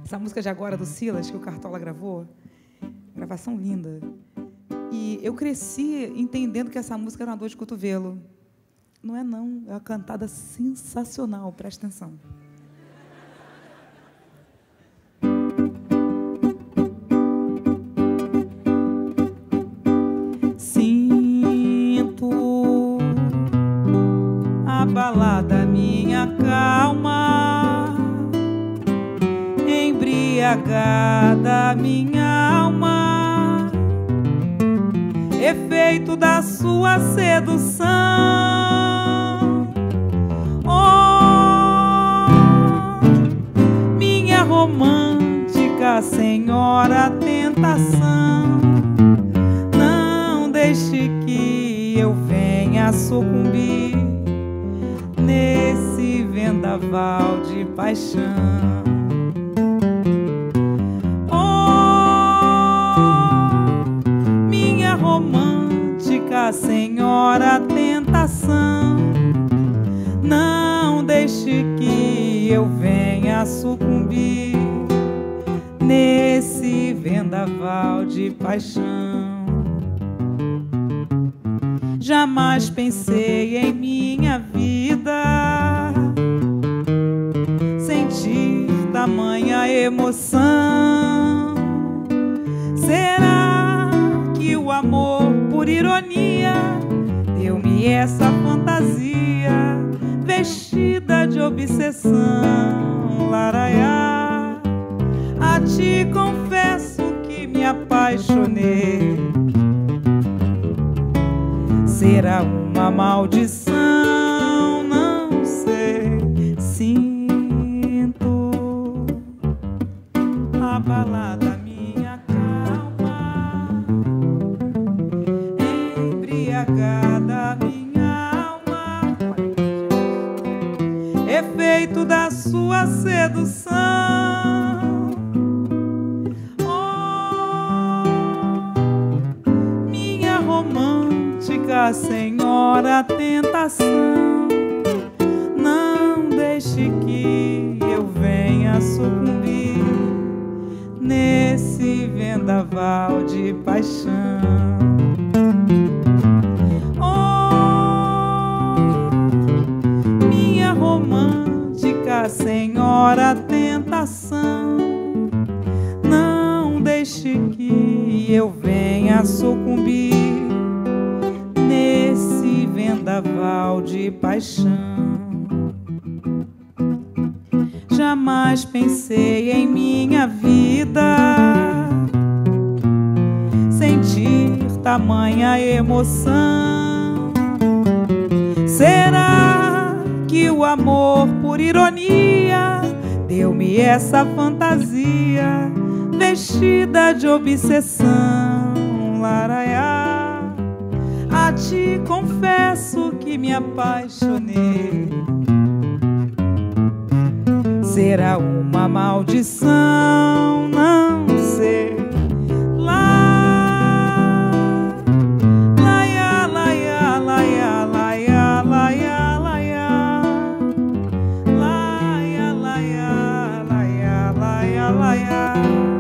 Essa música de agora do Silas, que o Cartola gravou, gravação linda. E eu cresci entendendo que essa música era uma dor de cotovelo. Não é, não. É uma cantada sensacional. Presta atenção. Sinto abalada minha calma, embriagada minha alma, efeito da sua sedução. Oh, minha romântica senhora tentação, não deixe que eu venha sucumbir nesse vendaval de paixão. Romântica senhora tentação, não deixe que eu venha sucumbir nesse vendaval de paixão. Jamais pensei em minha vida sentir tamanha emoção. Será que o amor, por ironia, deu-me essa fantasia vestida de obsessão? Laraiá, a ti confesso que me apaixonei. Será uma maldição? Não sei. Sinto abalada minha calma, embriagada minha alma, efeito da sua sedução. Oh, minha romântica senhora tentação, não deixe que eu venha sucumbir nesse vendaval de paixão. Romântica senhora tentação, não deixe que eu venha sucumbir nesse vendaval de paixão. Jamais pensei em minha vida sentir tamanha emoção. Será que o amor, por ironia, deu-me essa fantasia vestida de obsessão? Laraiá, a ti confesso que me apaixonei. Será uma maldição? Não sei. Laia,